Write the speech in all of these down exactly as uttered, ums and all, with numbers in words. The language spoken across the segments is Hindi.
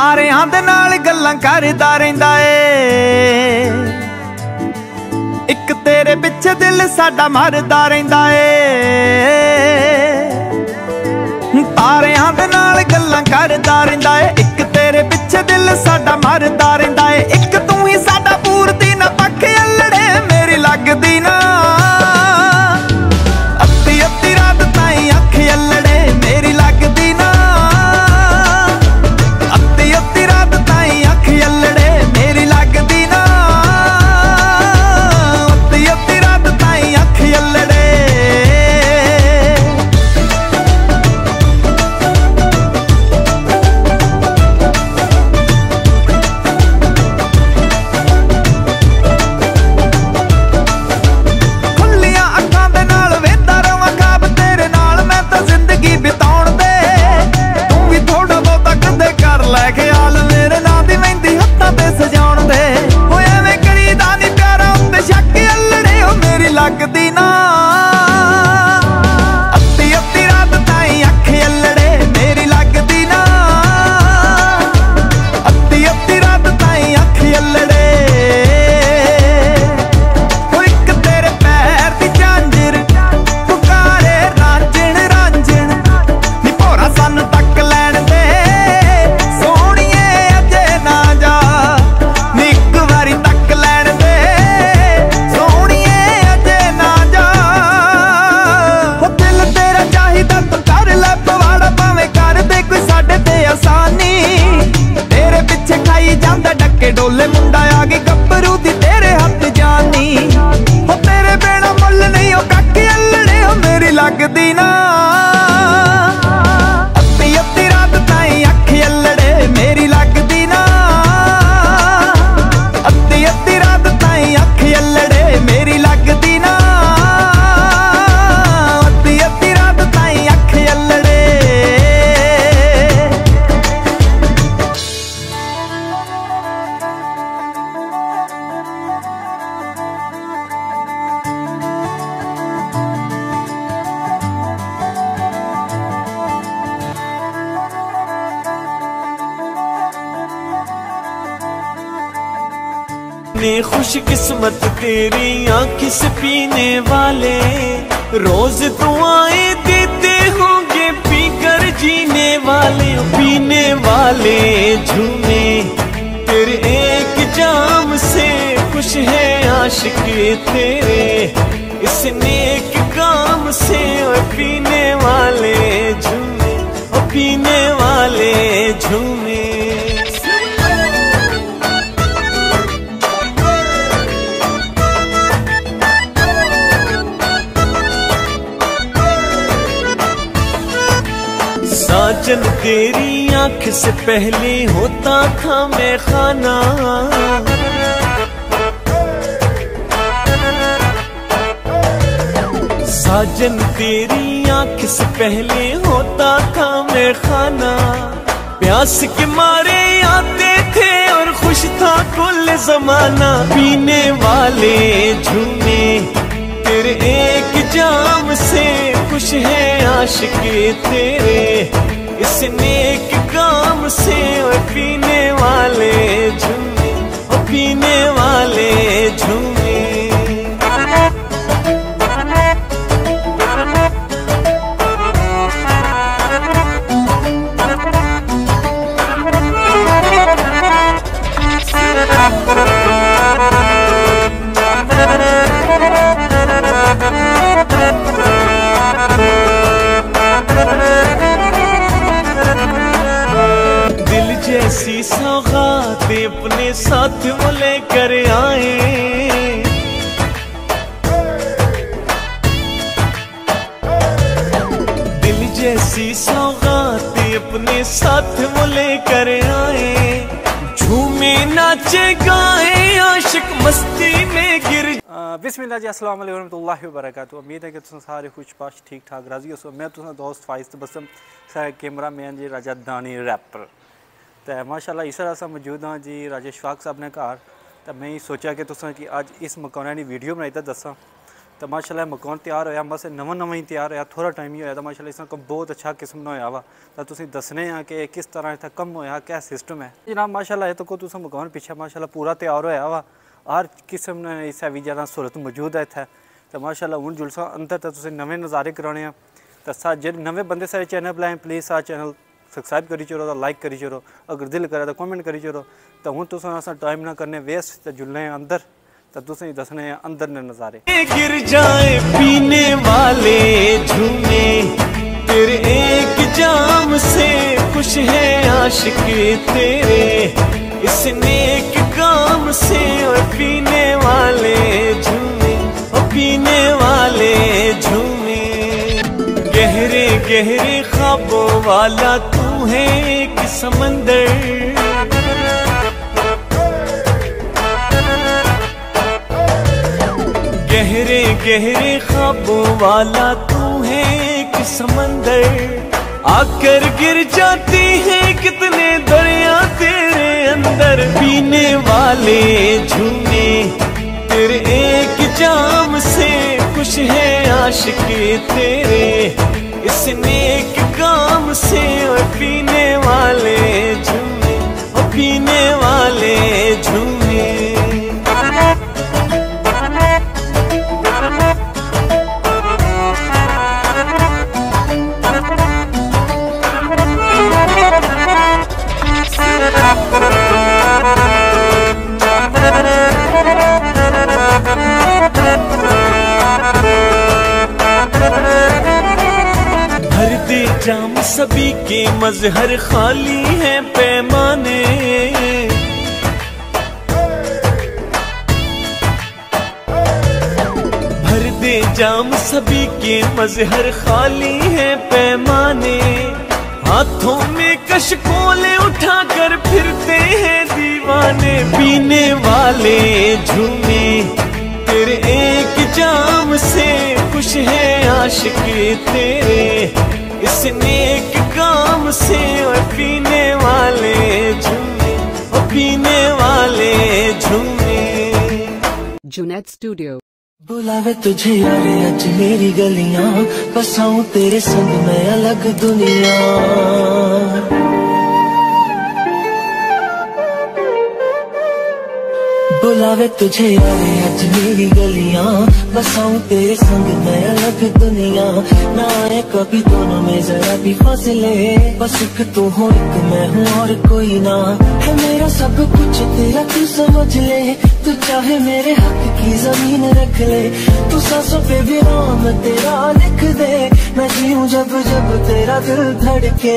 तारियां दे नाल गल्लां करदा रहिंदा ए, इक तेरे पिछे दिल साडा मरदा रहिंदा ए। तारियां दे नाल गल्लां करदा रहिंदा ए, इक तेरे पिछे दिल साडा मरदा रहिंदा ए। इक तू ही साडा पूरती ना पक्ख अल्लड़े मेरी लगदी ना, अद्धी अद्धी रात ताईं अख अल्लड़े मेरी लगदी ना, अद्धी अद्धी रात ताईं अख अल्लड़े मेरी लगदी ना, अद्धी अद्धी रात ताईं अख अल्लड़े। लगदी ना अद्धी अद्धी रात ताईं अख अल्लड़े मेरी लगदी ना, अद्धी अद्धी रात ताईं अख अल्लड़े। इक तेरे पैर दी झांजर पुकारे रांझण रांझण, नी भोरा सानू तक लैण दे सोहणीए अजे ना जा, नी इक वारी तक लैण दे सोहणीए ना जा। हो दिल तेरा चाहिदा तू कर लै पवाड़ा, भावें कर दे कोई साडे ते आसानी, तेरे पिछे खाई जांदा डक्के डोले मुंडा आ गई गब्बरू दी तेरे हत्थ जानी। हो तेरे बिना मुल नहीं हो कख अल्लड़े हो मेरी लगदी ना, अद्धी अद्धी रात ताईं अख अल्लड़े मेरी लगदी ना, अद्धी अद्धी रात ताईं अख अल्लड़े मेरी लगदी ना, अद्धी अद्धी रात ताईं अख अल्लड़े। ने खुश किस्मत तेरी आँख से पीने वाले, रोज दुआएं देते होंगे पीकर जीने वाले, पीने वाले झूमे तेरे एक जाम से खुश है आशिक तेरे, इस नेक काम से पीने वाले झूमे, पीने वाले झूमे। साजन तेरी आंख से पहले होता था मैं खाना, साजन तेरी आंख से पहले होता था मैं खाना, प्यास के मारे आते थे और खुश था कुल जमाना, पीने वाले झूमे तेरे एक जाम से खुश है आशिक तेरे, इस नेक काम से पीने वाले झूमे, पीने वाले झूमे। ऐसी सौगात अपने साथ वो लेकर आए, दिल जैसी सौगात अपने साथ वो लेकर आए, झूमे नाचे गाए आशिक मस्ती में गिर। बिस्मिल्लाह जी, अस्सलाम वालेकुम रहमतुल्लाहि व बरकातहू। उम्मीद है कि तुम सारे खुश पाश ठीक ठाक राजी हो। मैं तुसा दोस्त फाइज बसम कैमरा मैन जी राजा दानी रैपर, तो माशाल्लाह इस तरह से मौजूद हाँ जी राजेश फाक साहब ने घर, तो मैं सोचा कि तुसा कि अज इस मकाना की वीडियो बनाई तो दसा, तो माशाल्लाह मकान तैयार होया बस नवा नवा ही तैयार होया थोड़ा टाइम ही होया तो माशाल्लाह इसका बहुत अच्छा किस्म का होया वा तो तुसीं दसने हैं कि किस तरह इतना कम होया क्या सिस्टम है जनाब माशाल्लाह ये तो को तुसा मकान पीछे माशाल्लाह पूरा तैयार होया वा हर किस्म ने इस भी ज़्यादा सहूलत मौजूद है इत्थै तो माशाल्लाह हूँ जुलसा अंदर तो तुसीं नवे नज़ारे कराने हैं तो सा जे नवे बंदे सारे चैनल पर आए प्लीज़ सा चैनल सब्सक्राइब करी चलो तो लाइक करी चलो अगर दिल करे तो कमेंट करी चलो तो हूँ तुस अस टाइम ना करने वेस्ट तो जुलने अंदर तो तुसें दसने अंदर ने नज़ारे गिर जाए पीने वाले झूमे तेरे एक जाम से खुश है आशिक तेरे इस नेक काम से और पीने वाले झूमे और पीने वाले झूमे गहरे गहरे ख्वाबों वाला तू है एक समंदर गहरे गहरे ख्वाबों वाला तू है एक समंदर आकर गिर जाती है कितने दरिया तेरे अंदर पीने वाले झूमे तेरे एक जाम से खुश है आशिक तेरे इस नेक काम से और पीने वाले झूमे और पीने वाले झूमे भर दे जाम सभी के मजहर खाली हैं पैमाने भर दे जाम सभी के मजहर खाली हैं पैमाने हाथों में कशकोले उठाकर फिरते हैं दीवाने पीने वाले झूमे तेरे एक जाम से खुश है आशिक तेरे इस नेक काम से और पीने वाले झूमे और पीने वाले झूमे जुनैद स्टूडियो बुलावे तुझे यारे अज मेरी गलियां बसाऊं तेरे संग में अलग दुनिया बुलावे तुझे यारे अज मेरी गलियां बसाऊं तेरे संग में अलग दुनिया ना आए कभी दोनों में जरा भी फासले बस एक तू हो एक मैं हूँ और कोई ना है मेरा सब कुछ तेरा तू समझ ले तू चाहे मेरे हक की जमीन रख ले तू सांसों पे भी नाम तेरा लिख दे मैं जीऊं जब जब तेरा दिल धड़के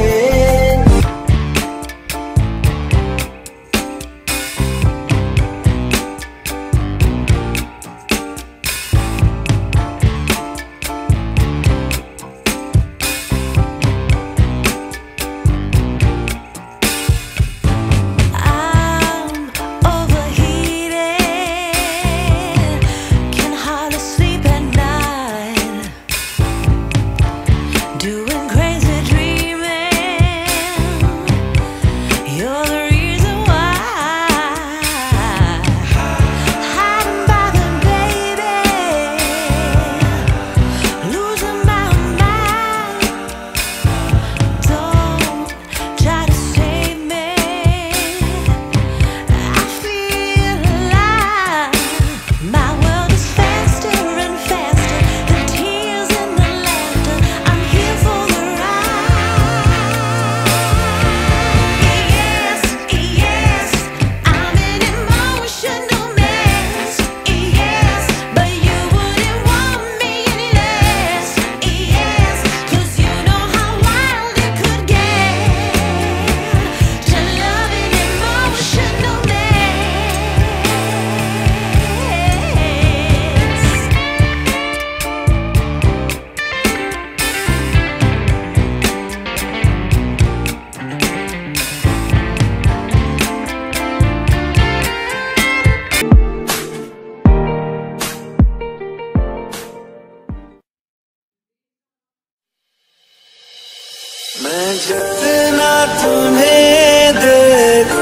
मैं जितना तुम्हें देखा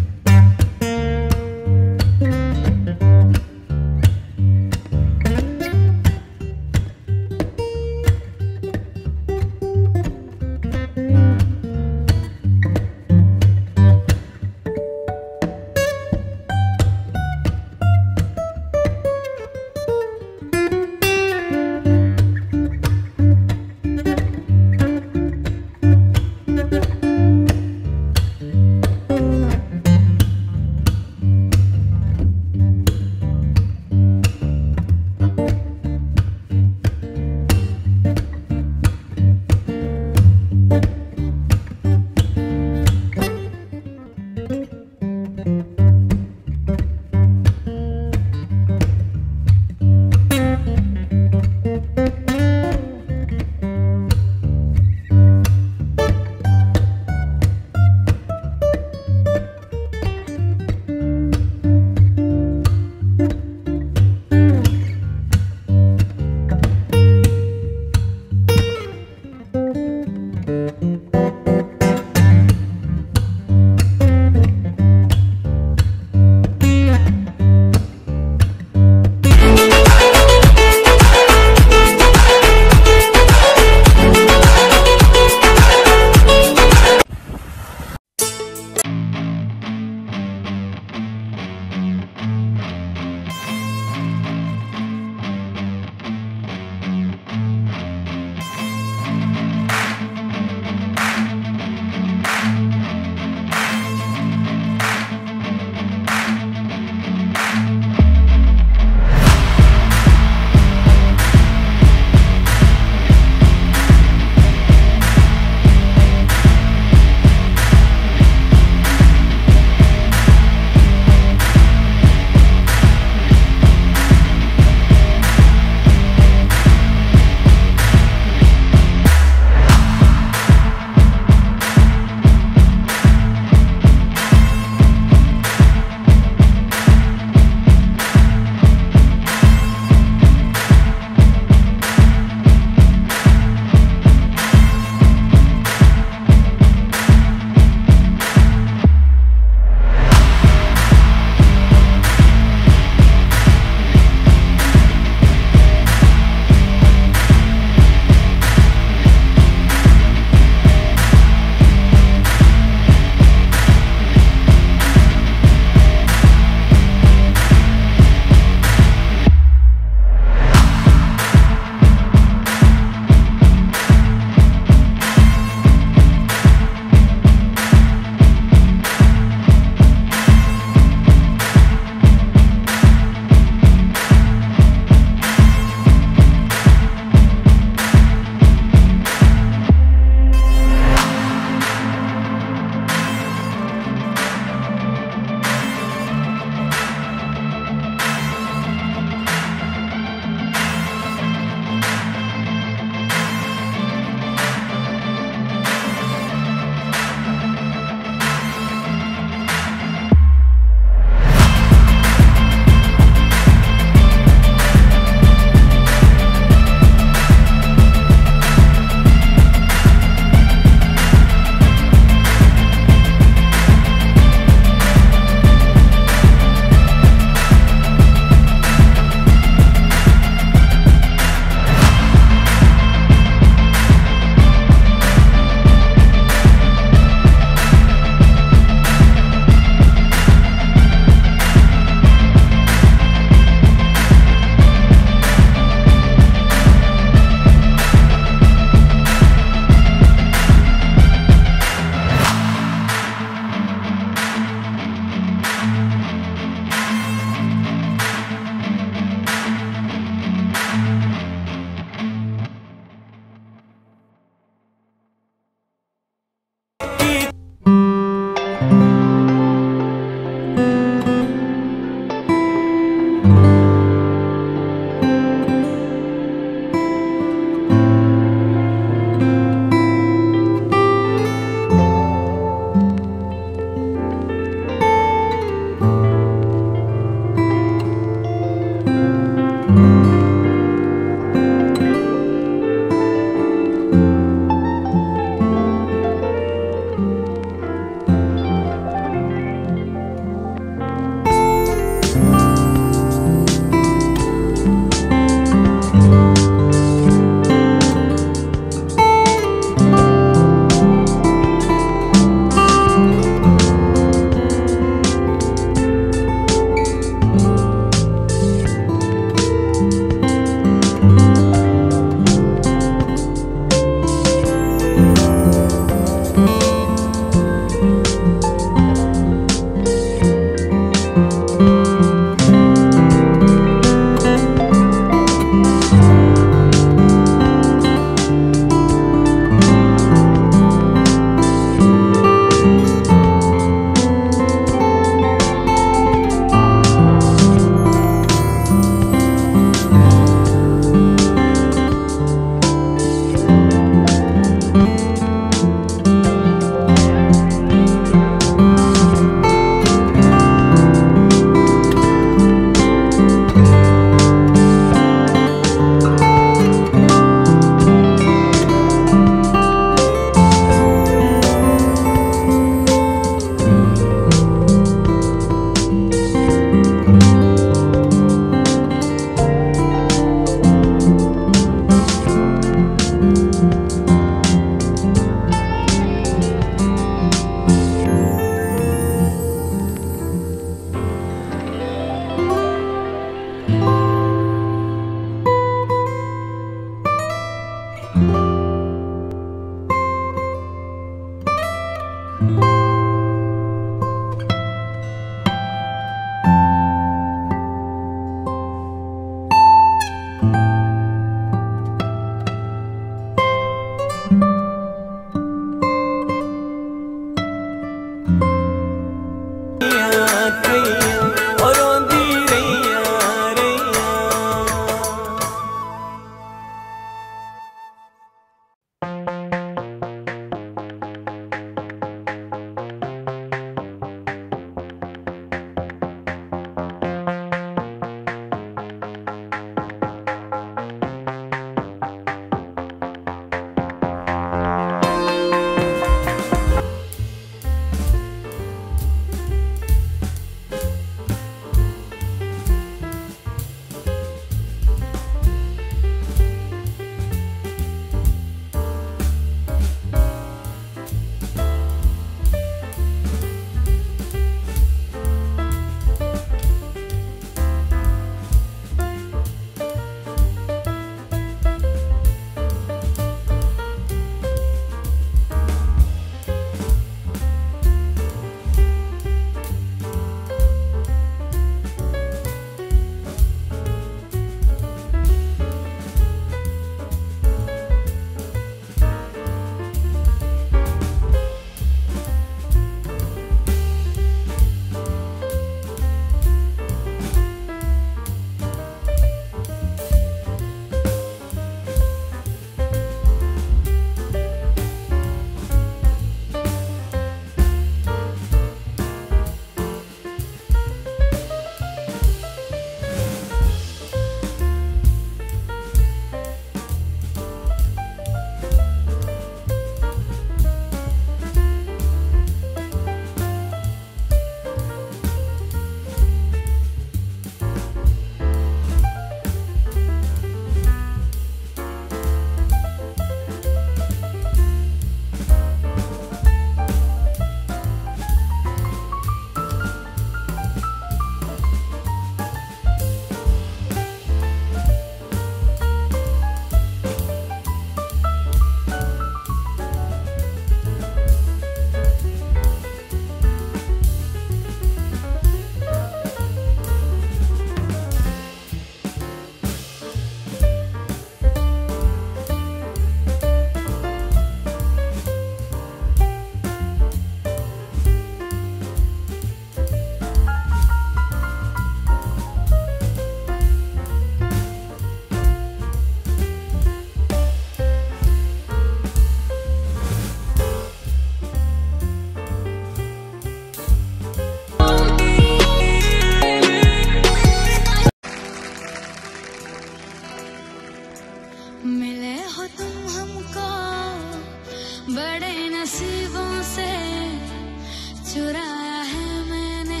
चुराया है मैंने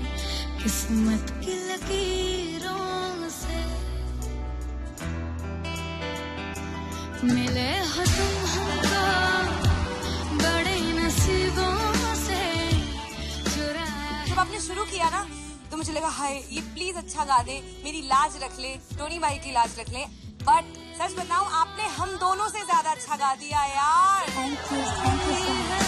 किस्मत की लकीरों से, मिले हो तुम हमको बड़े नसीबों से चुराया। जब आपने शुरू किया ना तो मुझे लगा हाय ये प्लीज अच्छा गा दे, मेरी लाज रख ले, टोनी भाई की लाज रख ले, बट सच बताऊं आपने हम दोनों से ज्यादा अच्छा गा दिया यार। Thank you, thank you so much.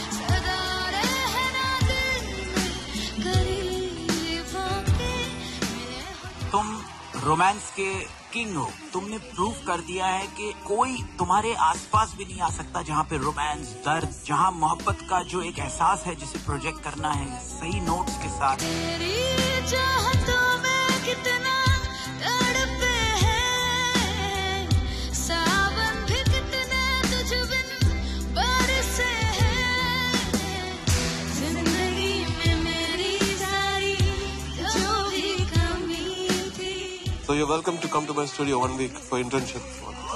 तुम रोमांस के किंग हो, तुमने प्रूव कर दिया है कि कोई तुम्हारे आसपास भी नहीं आ सकता जहाँ पे रोमांस, दर्द, जहाँ मोहब्बत का जो एक एहसास है जिसे प्रोजेक्ट करना है सही नोट्स के साथ। तेरी चाहतों में कितना तड़पे हैं, सावन भी कितने तुझ बिन बरसे हैं, जिंदगी में मेरी सारी जो भी कमी थी। So you're welcome to come to my studio one week for internship.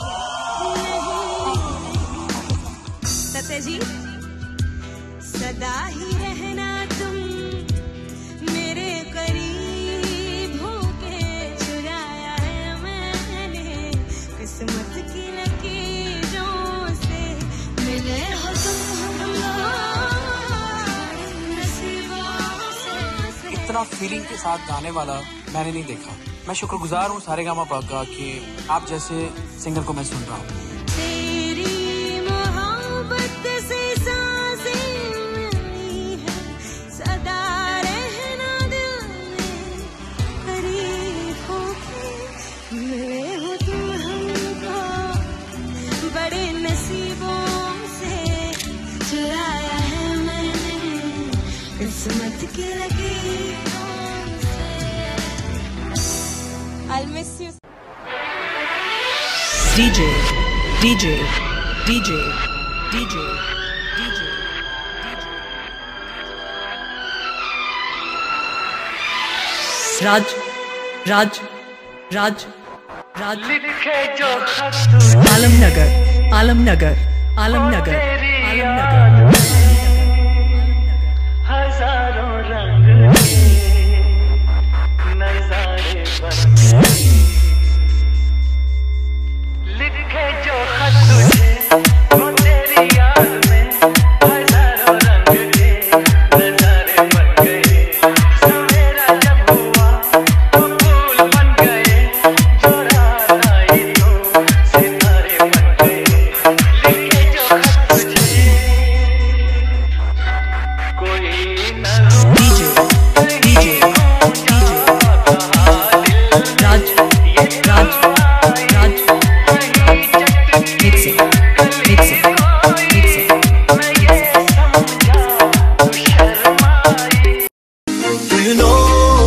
सत्य जी, सदा ही रहना तुम मेरे करीब होके, चुराया है मैंने किस्मत की लकीरों से, मिले हो तुम नसीबों से। इतना फीलिंग के साथ गाने वाला मैंने नहीं देखा। मैं शुक्रगुजार हूँ सारेगामापा का कि आप जैसे सिंगर को मैं सुन रहा हूँ। तेरी मोहब्बत से सांसें किस्मत की लकीरों से I'll miss you DJ DJ DJ DJ DJ राज राज राज राज आलमनगर आलमनगर आलमनगर आलमनगर हजारों रंग के नजारे बन लिखे जो खत तुझे वो तेरी याद में हजारों रंग के नजारे बन गए सवेरा जब हुआ वो फूल बन गए जो रात आई तो सितारे बन गए लिखे जो खत तुझे कोई न DJ DJ DJ Raj Raj Raj mixing mixing mixing Do you know?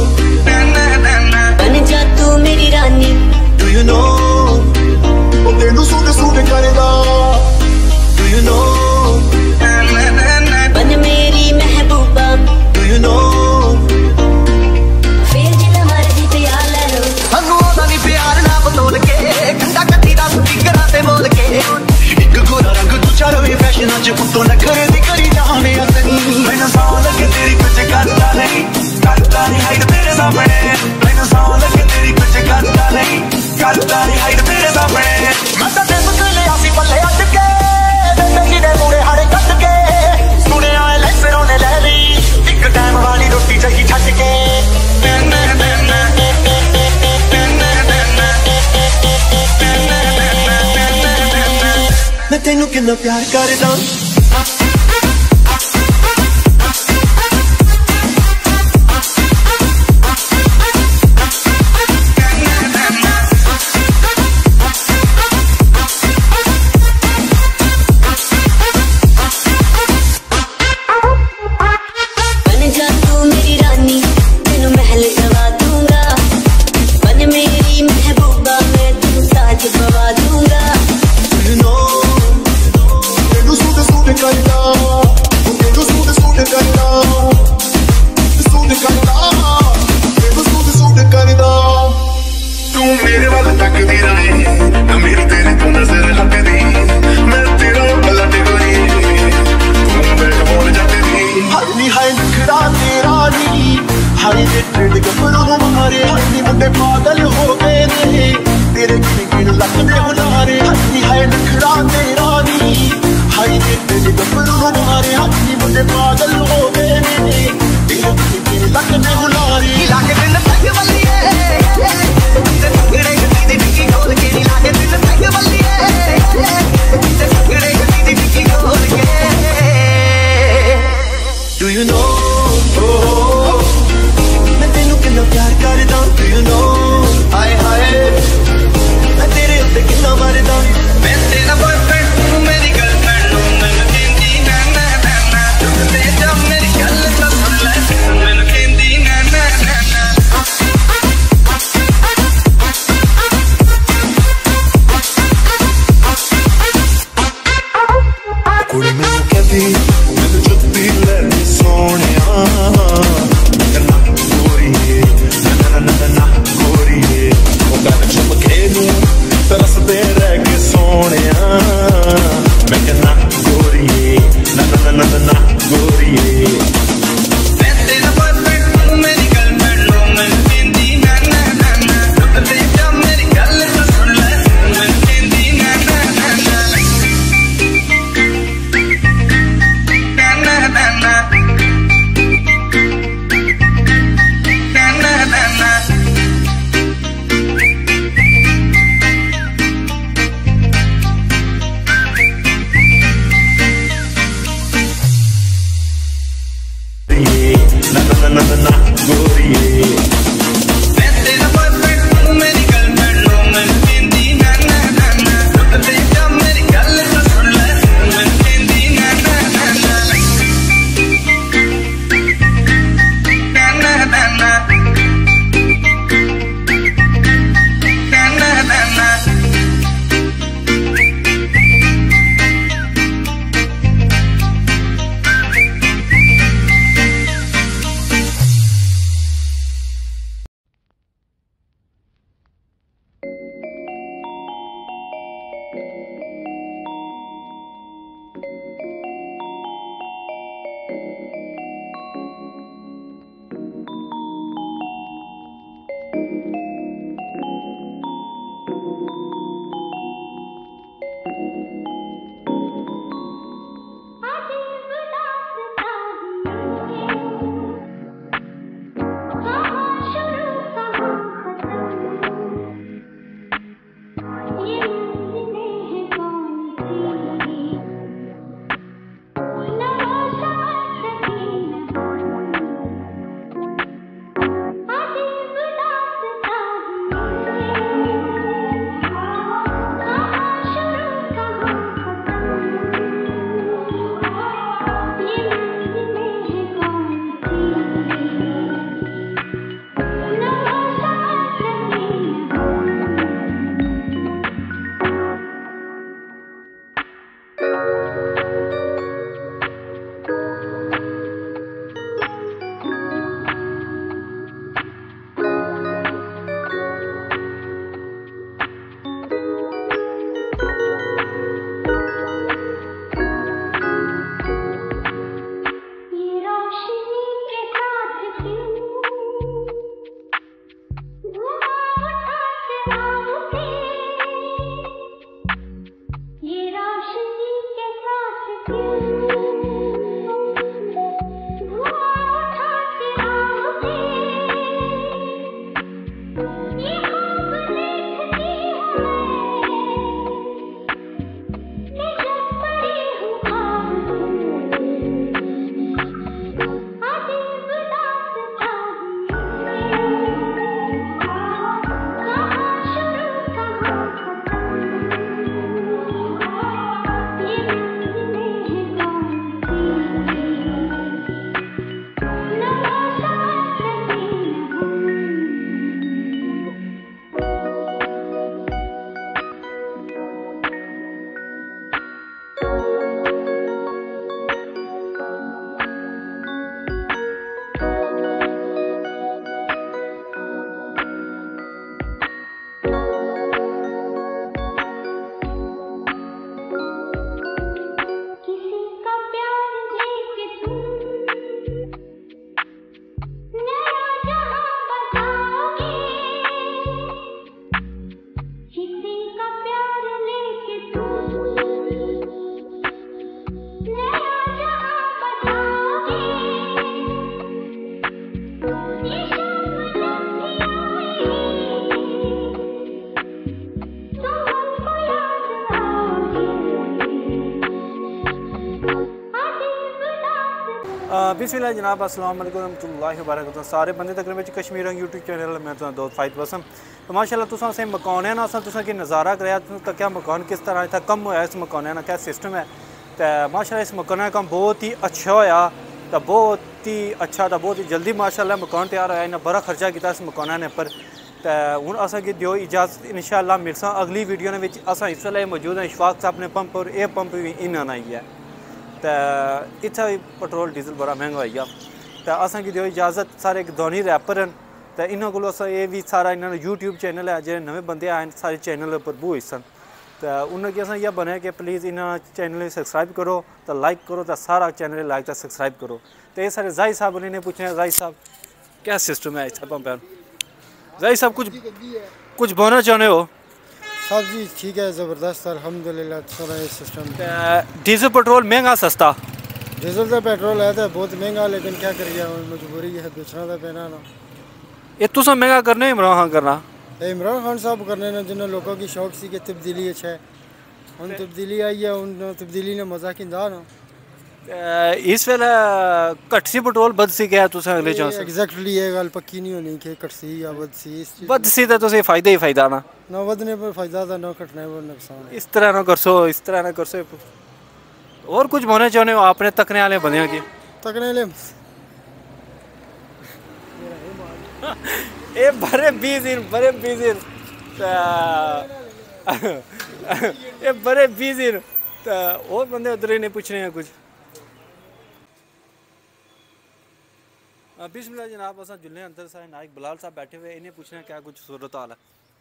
बन जा तू मेरी रानी. Do you know? ਉਹ ਤੈਨੂੰ ਸੂਟ ਸੂਟ ਕਰਦਾ. Do you know? बन मेरी महबूबा. Do you know? ਫੇਰ ਜਿਵੇਂ ਮਰਜ਼ੀ ਪਿਆਰ ਲੈ ਲੋ. ਸਾਨੂੰ ਉਹਦਾ ਨਹੀਂ ਪਿਆਰ ਨਾ ਬਤੋਲ ਕੇ ਕੰਡਾ ਕੱਟੀ ਦਾ ਸਪੀਕਰਾਂ ਤੇ ਬੋਲ ਕੇ ਇੱਕ ਗੋਰਾ ਰੰਗ ਤੂੰ ਚਾਰਵੇਂ ਫੈਸ਼ਨਾਂ ਚ ਉੱਤੋਂ ਨਖਰੇ ਦੀ ਕਰੀ ਜਾਵੇਂ ਅਸਨੀ ਮੈਨੂੰ ਸੌ ਲੱਗੇ ਤੇਰੀ ਕੁਝ ਕਰਦਾ ਨਹੀਂ ਕਰਦਾ ਨਹੀਂ ਹਾਈਡ ਤੇਰੇ ਸਾਹਮਣੇ ਮੈਨੂੰ ਸੌ ਲੱਗੇ ਤੇਰੀ ਕੁਝ ਕਰਦਾ ਨਹੀਂ ਕਰਦਾ ਨਹੀਂ ਹਾਈਡ ਤੇਰੇ ਸਾਹਮਣੇ ਮੈਂ ਤਾਂ ਤੇ ਮੁਕਲੇ ਆਸੀ ਪੱਲੇ ਅੱਡ ਕੇ ਬੇਬੇ ਜੀ ਦੇ ਮੂਰੇ ਹਾੜੇ ਕੱਟ ਕੇ ਸੁਣਿਆ ਐ ਲੈ ਫਿਰ ਉਹਨੇ ਲੈ ਲਈ ਇੱਕ ਟਾਈਮ ਵਾਲੀ ਰੋਟੀ ਚਾਹੀ ਛੱਡ ਕੇ मैं तेनू कितना प्यार करदा बन जा तू मेरी रानी तेनू महल गवा दूंगा बन मेरी महबूबा मैं तू ताज गवा दूंगा you know ਤੈਨੂੰ ਸੂਟ ਸੂਟ ਕਰਦਾ ਤੈਨੂੰ ਸੂਟ ਸੂਟ ਕਰਦਾ ਸੂਟ ਕਰਦਾ ਤੈਨੂੰ ਸੂਟ ਸੂਟ ਕਰਦਾ ਤੂੰ ਮੇਰੇ ਵੱਲ ਤੱਕਦੀ ਰਹੇ ਨਾ ਮੇਰੀ ਤੇਰੇ ਤੋਂ ਨਜ਼ਰ ਹਟਦੀ ਮੈਂ ਤੇਰਾ ਪਲਟ ਗਈ ਤੂੰ ਮੇਰੇ ਮੋੜ ਜਾਂਦੀ ਹਾਏ ਨੀ ਹਾਏ ਨਖਰਾ ਤੇਰਾ ਨੀ ਹਾਏ ਦੇ ਟ੍ਰੇਡ ਗੱਭਰੂ ਨੂੰ ਮਾਰੇ ਹਾਏ ਨੀ ਮੁੰਡੇ ਪਾਗਲ ਹੋ ਗਏ ਨੇ ਤੇਰੇ ਕਿਨ ਕਿਨ ਲੱਗਦੇ ਹੁਨਾਰੇ ਹਾਏ ਨੀ ਹਾਏ ਨਖਰਾ ਤੇਰਾ ਨੀ ਹਾਏ ਦੇ ਟ੍ਰੇਡ ਗੱਭਰੂ ਨੂੰ ਮਾਰੇ ਹਾਏ ਨੀ ਮੁੰਡੇ ਪਾਗਲ ਹੋ ਗਏ ਨੇ ਤੇਰੇ ਕਿਨ ਕਿਨ ਲੱਗਦੇ ਹੁਨਾਰੇ ਲੱਗ ਦਿਨ ਤੱਕ ਵੱਲੀਏ ਤੇ ਟੁਕੜੇ ਗੱਡੀ ਦੀ ਡਿੱਗੀ ਖੋਲ ਕੇ ਨੀ ਲੱਗ ਦਿਨ ਤੱਕ ਵੱਲੀਏ ਤੇ ਟੁਕੜੇ ਗੱਡੀ ਦੀ ਡਿੱਗੀ ਖੋਲ ਕੇ Do you know? Oh, मैं तेनू कितना प्यार करदा. Do you know? हाय हाय मैं तेरे उत्ते कितना मरदा. मैं तेरा बॉयफ्रेंड तू मेरी गर्लफ्रेंड हूं मैनू कहंदी ना ना ना ना ते जब मेरी गल तो सुन ले मैनू कहंदी ना ना ना ना कुड़ी मैनू कहंदी मैनू जुत्ती लैनी सोहणिया ना गोरीए ना ना ना ना गोरीए ओ गल चुप के नू तरसदे रह के सोहणिया मैं कहना गोरीए ना ना ना ना ना गोरीए मैं तेरा बॉयफ्रेंड तू मेरी गर्लफ्रेंड हो मैनू कहंदी ना ना ना ना ते जब मेरी गल तो सुन ले मैनू कहंदी ना ना ना ना बिस्मिल्लाह जनाब, अस्सलाम वालेकुम रहमतुल्लाहि व बरकातहू। सारे बंदे तकरीबन विच कश्मीर रंग यूट्यूब चैनल मैं तुहां दोस्त फाइज बसम। तो माशाल्लाह तुसां असें मकान है ना असां तुसां की नज़ारा कराया तो क्या मकान किस तरह इत्थै कम होया, इस मकान ना क्या सिस्टम है। तो माशाल्लाह इस मकान का कम बहुत ही अच्छा होया, तो बहुत ही अच्छा तो बहुत ही जल्दी माशाल्लाह मकान तैयार होया। इन्हें बड़ा खर्चा किया इस मकान ने पर। तो हुण असां की दियो इजाज़त, इंशाअल्लाह मिलसां अगली वीडियो ने विच। असां इस वेले मौजूद हैं इशफाक साहब ने पंप और ये पंप भी इन्हां ना ही है। तो इत्थै भी पेट्रोल डीजल बड़ा महंगा होई गया। तो असां की दियो इजाज़त, सारे एक धोनी रैपर हैं। तो इन्हों को ये भी सारा इन्होंने यूट्यूब चैनल है, जो नवे बंदे आए सारे चैनल पर बू सन। तो उन्होंने असा यह बने कि प्लीज़ इन्होंने चैनल सब्सक्राइब करो, तो लाइक करो, तो सारा चैनल लाइक तो सब्सक्राइब करो। तो ये सारे जाहिद साहब उन्हें पूछे, जाहिद साहब क्या सिस्टम है इतना पंप? जाहिद साहब कुछ कुछ बोलना चाहते हो? साहब जी ठीक है, ज़बरदस्त अल्हम्दुलिल्लाह सारा ये सिस्टम। डीजल पेट्रोल महंगा सस्ता? डीजल तो पेट्रोल है तो बहुत महंगा, लेकिन क्या करिए मजबूरी है, बेचना तो पैना ना। ये तुसा महंगा करने इमरान खान करना? इमरान खान साहब करने ना, जिन्होंने लोगों की शौक सी कि तब्दीली अच्छा है, उन तब्दीली आई है, उन तब्दीली ने मजा किंदा ना। इस वेले घट सी पेट्रोल बद सी क्या तुसा अगले चांस? एग्जैक्टली ये गल पक्की नहीं होनी कि घट सी या बद सी। बद सी तो तुसे फायदा ही फायदा ना, ना बदने पर फायदा था ना घटने पर नुकसान। इस तरह ना करसो, इस तरह ना करसो। और कुछ बोलना चाहते हो आपने तकने वाले बंदे की? तकने वाले ए बड़े बिजी बड़े बिजी ये बड़े बिजी। तो और बंदे उधर ही नहीं पूछ रहे हैं कुछ। बिस्मिल्लाह जनाब, असा जुल्ले अंदर सारे नायक बिलाल साहब बैठे हुए, इन्हें पूछना क्या कुछ सूरत हाल है।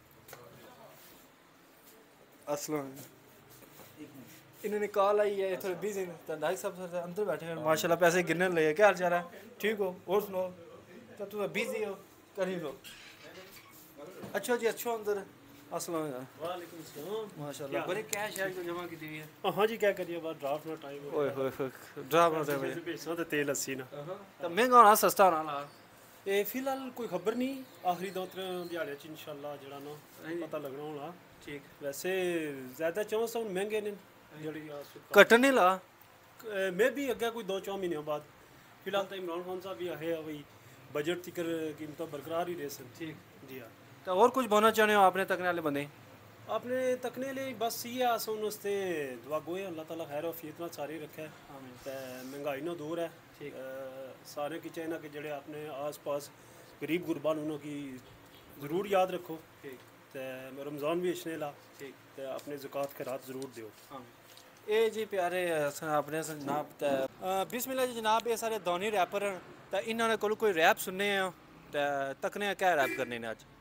अस्सलाम इन्होंने कॉल आई है, थोड़े बिजी तो नायक साहब अंदर बैठे हैं माशाल्लाह, पैसे गिनने लगे। क्या हाल चाल है? ठीक हो? और सुनो, तो तुम बिजी हो करी लो। अच्छा जी, अच्छा अंदर। अस्सलाम वालेकुम सलाम। माशाल्लाह बड़े कैश है जो जमा की दी है। हां जी, क्या करिए बात ड्राफ्ट ना टाइम ओए होए होए ड्राफ्ट ना टाइम भेजो तो तेल अस्सी ना तो महंगा होना सस्ता होना ला। ए फिलहाल कोई खबर नहीं, आखिरी दो तीन दिहाड़े च इंशाल्लाह जेड़ा ना पता लगना होना। ठीक, वैसे ज्यादा चौंस हुन महंगे ने जेड़ी कटन नहीं ला मे भी अगे कोई दो चार महीने बाद। फिलहाल तो इमरान खान साहब भी है वही बजट तिकर कीमतें बरकरार ही रह सन। ठीक जी हाँ। तो और कुछ बोलना चाहते हो आपने तकने वाले बंदे? आपने तकने लिए बस ये आसन उसते दुआ गोए अल्लाह ताला खैर वफियत ना सारी रखे। आमीन। ते महंगाई ना दूर है। ठीक, सारे की चाइना के जड़े अपने आस पास गरीब गुरबान उन्हों की ज़रूर याद रखो। ठीक, ते रमज़ान भी इचने ला। ठीक, ते अपने ज़कात के रात ज़रूर दियो। आमीन। ए जी प्यारे अपने जनाब बिस्मिल्लाह जी जनाब, ये सारे धोनी रैपर हैं। तो इन्होंने को कोई रैप सुनने हैं तो तकने क्या रैप करने ने अज?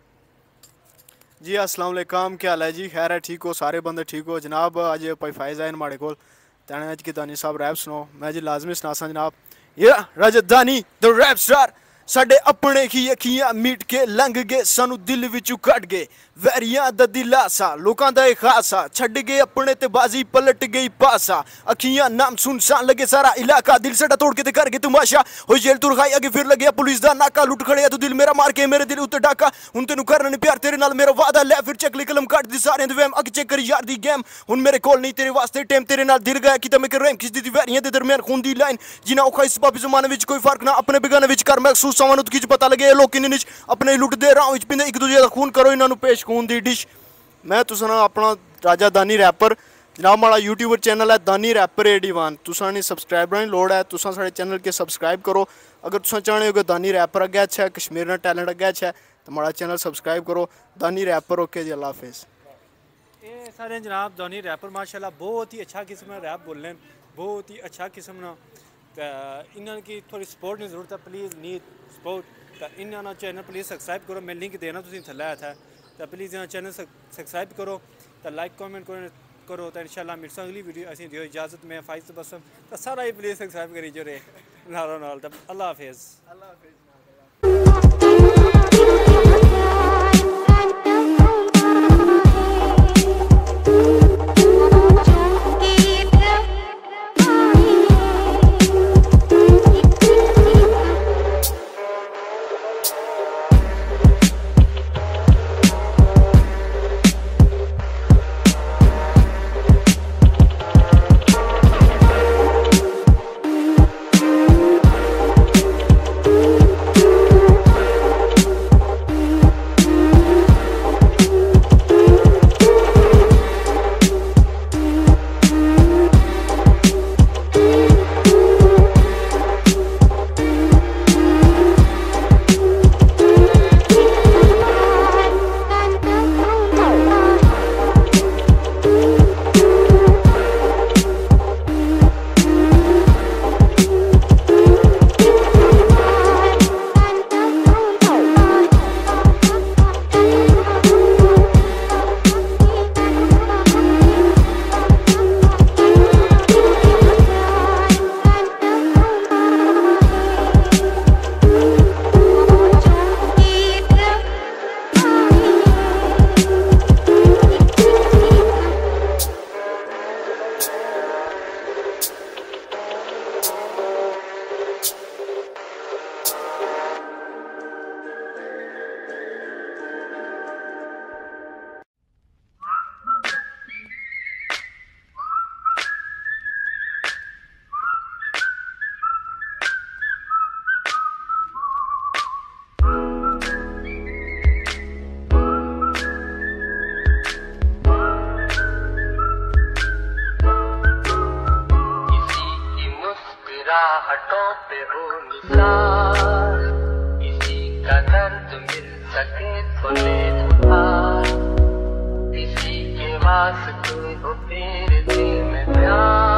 जी अस्सलाम वालेकुम, क्या हाल है जी? खैर है, ठीक हो? सारे बंदे ठीक हो जनाब? अज भाई फायज आए माड़े कोल तैने अज की दानी साहब रैप सुनो। मैं जी लाजमी सुनासा जनाब। ये राजधानी द रैप स्टार साडे अपने ही अखियां मीट के लंघ गए, सानू दिल विचों कट गए वैरियां दा दिलासा, लोकां दा खासा छड्ड गए अपने ते बाजी पलट गई पासा। अखियां नाम सुनसान लगे सारा इलाका, दिल सड़ा तोड़ के ते कर गए तमाशा। हो जेल तुर खाई अगे फिर लगे पुलिस दा नाका, लुट खड़े तू दिल मेरा मार के मेरे दिल उत्ते डाका। हुन तेनू करना नहीं प्यार तेरे नाल मेरा वादा, लै फिर चक ली कलम काट दी सारे दे वहम, अग चेक कर यार दी गेम। हुन मेरे कोल नहीं तेरे वास्ते टाइम, तेरे नाल दिल गया कि मैं कर रैम खिच दी वैरियां दे दरमियान खून दी लाइन। जिना औखा इस पापी जमाने विच कोई फर्क ना, अपने बेगाने विच कर महसूस सवां नु किछ पता लगे लोग किन्ने निच अपने लुट दे राह विच पिंदे एक दूजे दा खून करो इन्हां नु पेश खून दी डिश। मैं तुसां नाल अपना राजा दानी रैपर जनाब माड़ा यूट्यूबर चैनल है दानी रैपर एडी वन, तुसां ने सब्सक्राइबर की लोड़ है, तुसां साढ़े चैनल के सब्सक्राइब करो। अगर तुसां चाहते हो कि दानी रैपर अग्गे अच्छा है, कश्मीर ना टैलेंट अग्गे अच्छा है तो माड़ा चैनल सब्सक्राइब करो दानी रैपर। ओके जी, अल्लाह हाफिज़। ये सारे जनाब दानी रैपर माशाल्लाह बहुत ही अच्छा किस्म का रैप बोल रहे हैं, बहुत ही अच्छा किस्म ना। तो इन्होंने की थोड़ी सपोर्ट की जरूरत है, प्लीज़ नीड सपोर्ट। तो इन्होंने चैनल प्लीज़ सब्सक्राइब करो, मैं लिंक देना तुम थल्ले आया था। तो प्लीज़ इन्होंने चैनल सब्सक्राइब करो, तो लाइक कमेंट करो करो तो इंशाल्लाह मिलसा अगली वीडियो असीं दियो इजाज़त। मैं फाइज बसम तो सारा ही प्लीज़ सब्सक्राइब करी जो रे नाल नाल। अल्लाह हाफिज़। अल्लाह हाफिज़। राहतों पे हो निसार, किसी का दर्द मिल सके तो ले उधार, किसी के वास्ते हो तेरे दिल में प्यार।